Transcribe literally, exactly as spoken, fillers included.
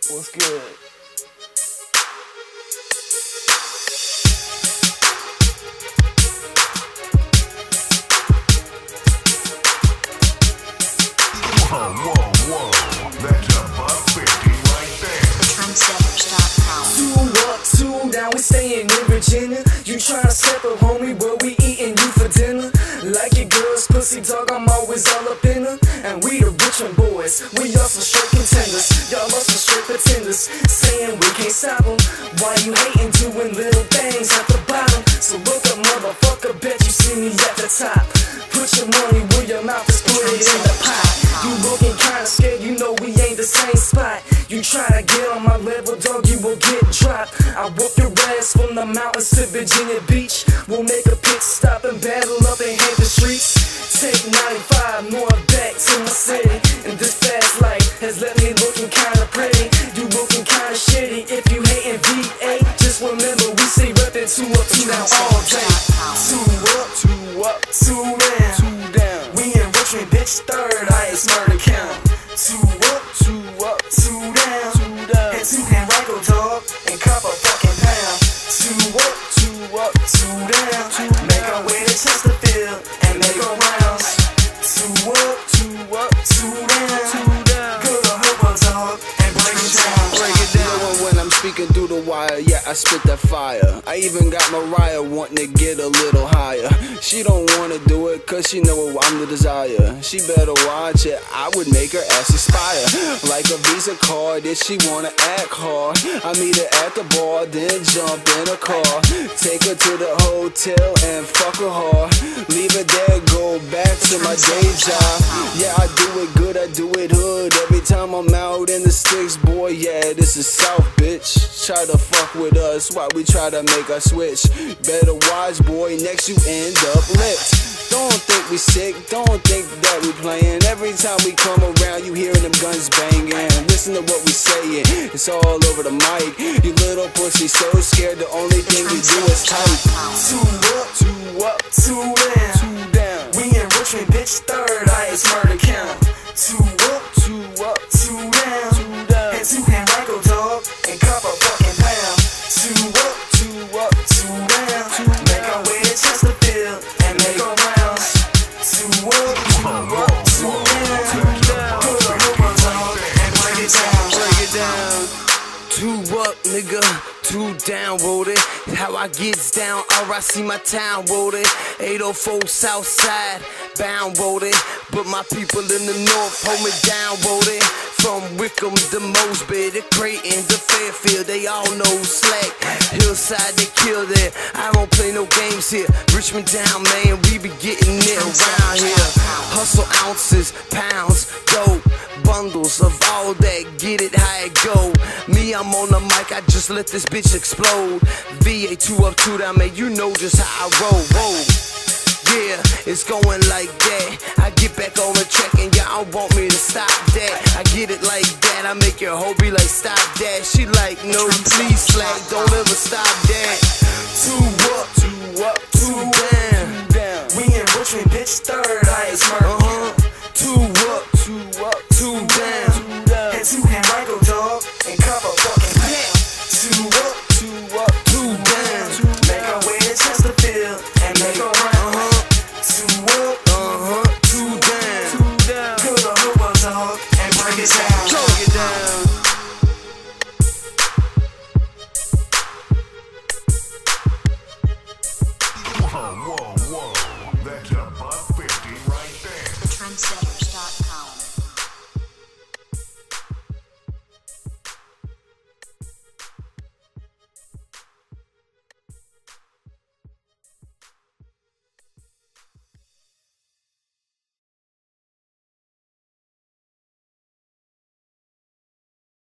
What's good? Whoa, whoa, whoa, that's a buck fifty right there. Trendsetters dot com. Two up, two down, we staying in Virginia. You tryna step up, homie, but we eating you for dinner. Like your girl's pussy, dog, I'm always all up in her. And we the Richmond boys, we also straight contenders. Y'all also straight pretenders, saying we can't stop them. Why you hating, doing little things at the bottom? So look up, motherfucker, bet you see me at the top. Put your money where your mouth is, put it in the pot. You looking kinda scared, you know we ain't the same spot. You tryna get on my level, dog, you will get dropped. I whoop your ass from the mountains to Virginia Beach. We'll make a pit stop and battle up and hit the streets. Take ninety-five north back to my city. And this fast life has left me looking kinda pretty. You looking kinda shitty if you hating V eight. Just remember we say reppin' two up, two down all day. Two up, two up, two down, two down. We in Richmond, bitch, third highest murder count. Two up, two up, two down, two down. And two hand rifle, dog, and cop a fucking pound. Two up, two up, two down. Make our way to Chesterfield and make our rounds. Two up, two up, two down, two down. Go to Hobo, dog, and break it down. Break it down when I'm speaking through the wire. Yeah, I spit that fire. I even got Mariah wanting to get a little higher. She don't wanna do it cause she know I'm the desire. She better watch it, I would make her ass expire. Like a Visa card if she wanna act hard. I meet her at the bar, then jump in a car. Take her to the hotel and fuck her hard. Leave her there, go back to my day job. Yeah, I do it good, I do it hood. Every time I'm out in the sticks, boy, yeah, this is South, bitch. Try to fuck with us while we try to make our switch. Better watch, boy, next you end up licked. Don't think we sick, don't think that we playing. Every time we come around, you hearing them guns banging. Listen to what we saying, it's all over the mic. You little pussy so scared, the only thing you do is type. Two up, two up, two down, two down. We in Richmond, bitch, third highest murder count. Two up, two up, two down, two down. And two hand rifle, dog, and cop a fucking pound. Two up, two up, two down. Make our way to Chesterfield and make our rounds. Two up, two up, two down, two down. Go to Hobo, dog, and break it down. Break it down. Two up, nigga, two down, roll it. How I gets down, or I see my town, roll it. eight oh four South Side, bound, roll it. But my people in the north hold me down, roll it. From Wickham to Mosby to Creighton to Fairfield, they all know slack. Hillside, they kill that. I don't play no games here. Richmond down, man, we be getting it around here. Hustle ounces, pounds, dope, bundles of all that. Get it how it go. Me, I'm on the mic, I just let this bitch explode. V A two up, two down, man, you know just how I roll. Whoa. Yeah, it's going like that. I get back on the track and y'all want me to stop that. I get it like that, I make your hoe be like, stop that. She like, no, please slack, don't ever stop that. Two up, two up, two down.